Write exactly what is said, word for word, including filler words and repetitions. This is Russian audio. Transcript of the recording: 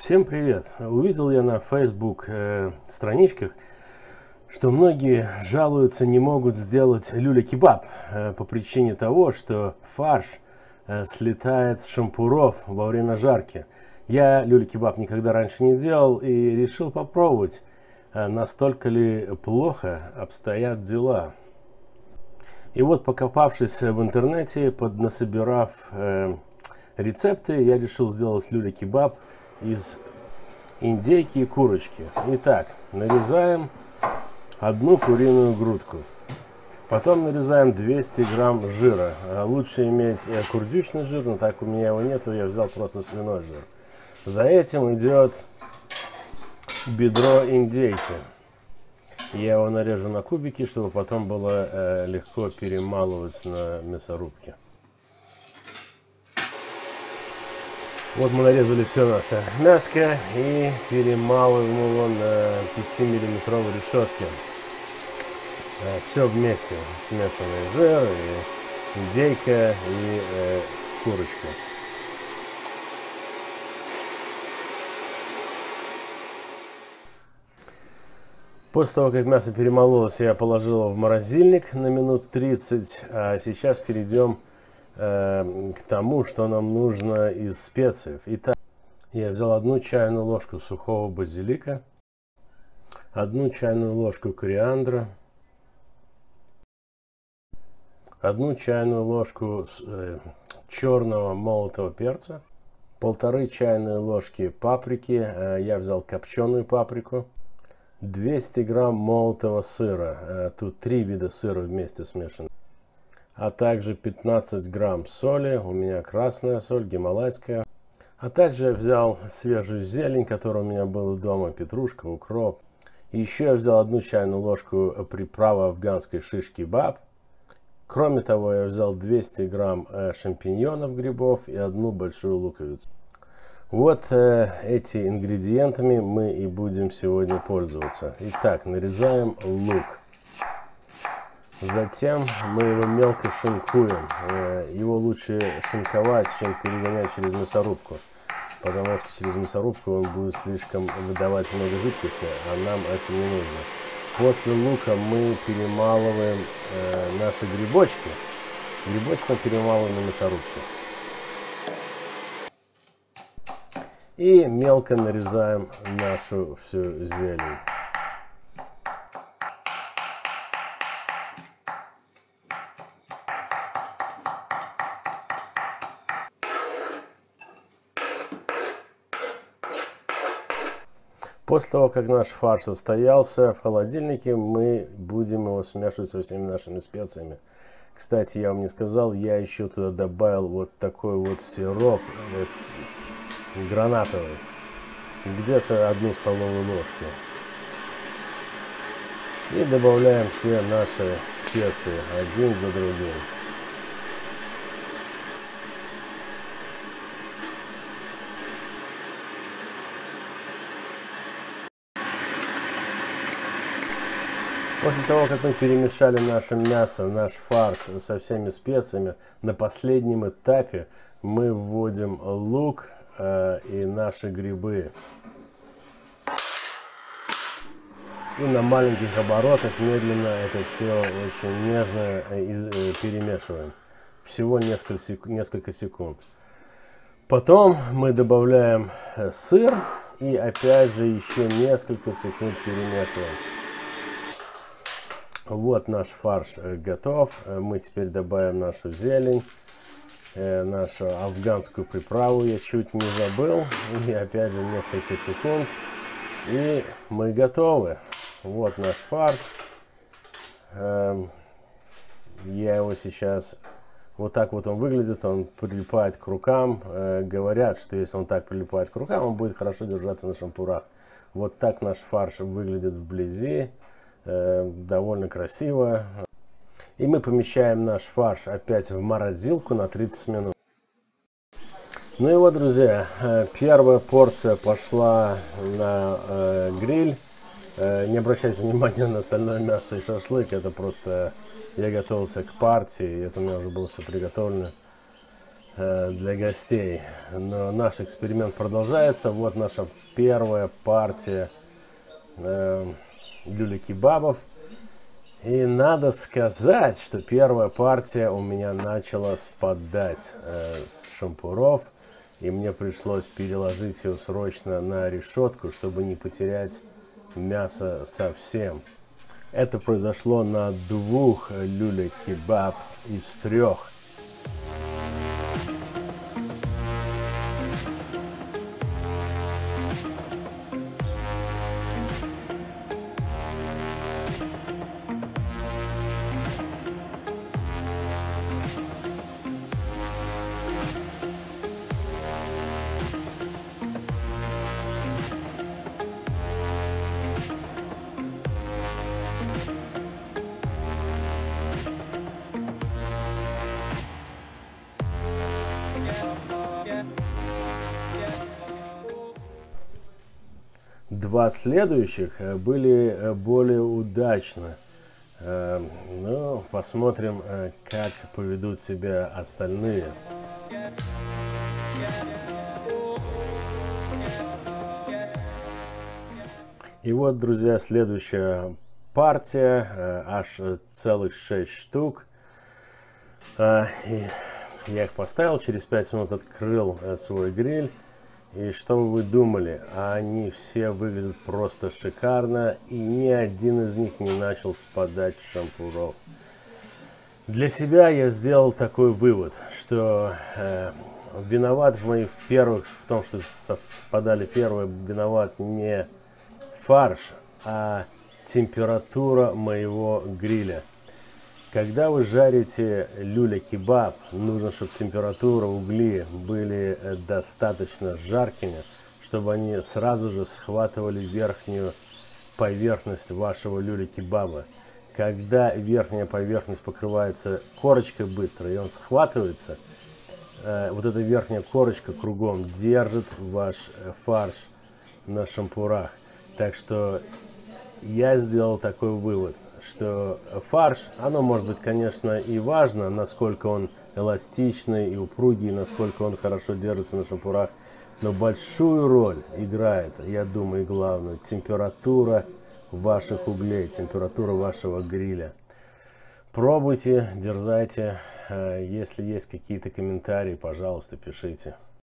Всем привет! Увидел я на Facebook э, страничках, что многие жалуются, не могут сделать люля-кебаб э, по причине того, что фарш э, слетает с шампуров во время жарки. Я люля-кебаб никогда раньше не делал и решил попробовать, э, настолько ли плохо обстоят дела. И вот, покопавшись в интернете, поднасобирав э, рецепты, я решил сделать люля-кебаб из индейки и курочки. Итак, нарезаем одну куриную грудку. Потом нарезаем двести грамм жира. Лучше иметь курдючный жир, но так у меня его нету, я взял просто свиной жир. За этим идет бедро индейки. Я его нарежу на кубики, чтобы потом было э, легко перемалывать на мясорубке. Вот мы нарезали все наше мяско и перемалываем его на пятимиллиметровой решетке. Все вместе, смешанный жир, и индейка и э, курочка. После того, как мясо перемололось, я положил его в морозильник на минут тридцать, а сейчас перейдем к тому, что нам нужно из специй. Итак, я взял одну чайную ложку сухого базилика, одну чайную ложку кориандра, одну чайную ложку э, черного молотого перца, полторы чайные ложки паприки, э, я взял копченую паприку, двести грамм молотого сыра, э, тут три вида сыра вместе смешаны, а также пятнадцать грамм соли, у меня красная соль, гималайская. А также я взял свежую зелень, которая у меня была дома, петрушка, укроп. И еще я взял одну чайную ложку приправы афганской шиш-кебаб. Кроме того, я взял двести грамм шампиньонов, грибов и одну большую луковицу. Вот э, эти ингредиентами мы и будем сегодня пользоваться. Итак, нарезаем лук. Затем мы его мелко шинкуем. Его лучше шинковать, чем перегонять через мясорубку, потому что через мясорубку он будет слишком выдавать много жидкости, а нам это не нужно. После лука мы перемалываем э, наши грибочки. Грибочки мы перемалываем на мясорубке. И мелко нарезаем нашу всю зелень. После того, как наш фарш состоялся в холодильнике, мы будем его смешивать со всеми нашими специями. Кстати, я вам не сказал, я еще туда добавил вот такой вот сироп вот, гранатовый. Где-то одну столовую ложку. И добавляем все наши специи один за другим. После того, как мы перемешали наше мясо, наш фарш со всеми специями, на последнем этапе мы вводим лук э, и наши грибы. И на маленьких оборотах медленно это все очень нежно э, перемешиваем. Всего несколько, сек несколько секунд. Потом мы добавляем сыр и опять же еще несколько секунд перемешиваем. Вот наш фарш готов. Мы теперь добавим нашу зелень, нашу афганскую приправу, я чуть не забыл. И опять же несколько секунд. И мы готовы. Вот наш фарш. Я его сейчас... Вот так вот он выглядит, он прилипает к рукам. Говорят, что если он так прилипает к рукам, он будет хорошо держаться на шампурах. Вот так наш фарш выглядит вблизи. Довольно красиво. И мы помещаем наш фарш опять в морозилку на тридцать минут. Ну и вот, друзья, первая порция пошла на э, гриль. Э, не обращайте внимания на остальное мясо и шашлык. Это просто я готовился к партии. Это у меня уже было все приготовлено. э, для гостей. Но наш эксперимент продолжается. Вот наша первая партия э, люля-кебабов. И надо сказать, что первая партия у меня начала спадать э, с шампуров. И мне пришлось переложить ее срочно на решетку, чтобы не потерять мясо совсем. Это произошло на двух люля-кебаб из трех. Два следующих были более удачны. Ну, посмотрим, как поведут себя остальные. И вот, друзья, следующая партия, аж целых шесть штук. И я их поставил, через пять минут открыл свой гриль. И что вы думали? Они все выглядят просто шикарно, и ни один из них не начал спадать с шампуров. Для себя я сделал такой вывод, что э, виноват в моих первых, в том, что спадали первые, виноват не фарш, а температура моего гриля. Когда вы жарите люля-кебаб, нужно, чтобы температура угли были достаточно жаркими, чтобы они сразу же схватывали верхнюю поверхность вашего люля-кебаба. Когда верхняя поверхность покрывается корочкой быстро, и он схватывается, вот эта верхняя корочка кругом держит ваш фарш на шампурах. Так что я сделал такой вывод, что фарш, оно может быть, конечно, и важно, насколько он эластичный и упругий, насколько он хорошо держится на шампурах, но большую роль играет, я думаю, главное, температура ваших углей, температура вашего гриля. Пробуйте, дерзайте, если есть какие-то комментарии, пожалуйста, пишите.